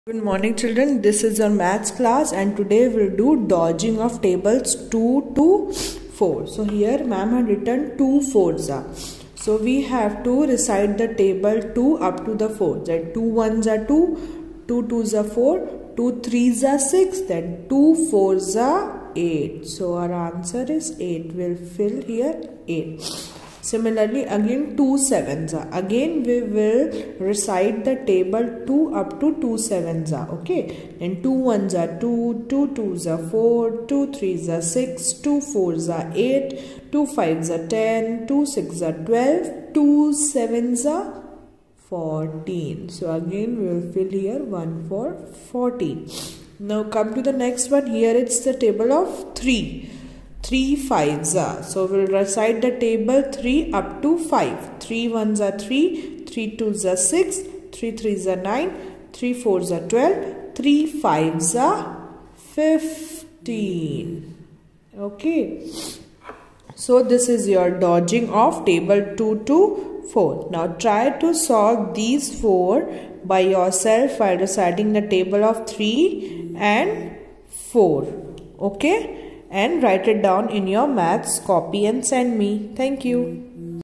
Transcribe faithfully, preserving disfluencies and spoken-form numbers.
Good morning children, this is our maths class and today we'll do dodging of tables two to four. So here ma'am had written two fours are. So we have to recite the table two up to the four. That two ones are two, two twos are four, two threes are six, then two fours are eight. So our answer is eight. We'll fill here eight. Similarly, again two sevens are. Again we will recite the table two up to two sevens are. Okay. And two ones are two, two twos are four, two threes are six, two fours are eight, two fives are ten, two sixes are twelve, two sevens are fourteen. So again we will fill here one for fourteen. Now come to the next one. Here it's the table of three. Three fives are. So we'll recite the table three up to five. Three ones are three, three twos are six, three threes are nine, three fours are twelve, three fives are fifteen. Okay. So this is your dodging of table two to four. Now try to solve these four by yourself while reciting the table of three and four. Okay. And write it down in your maths copy and send me. Thank you.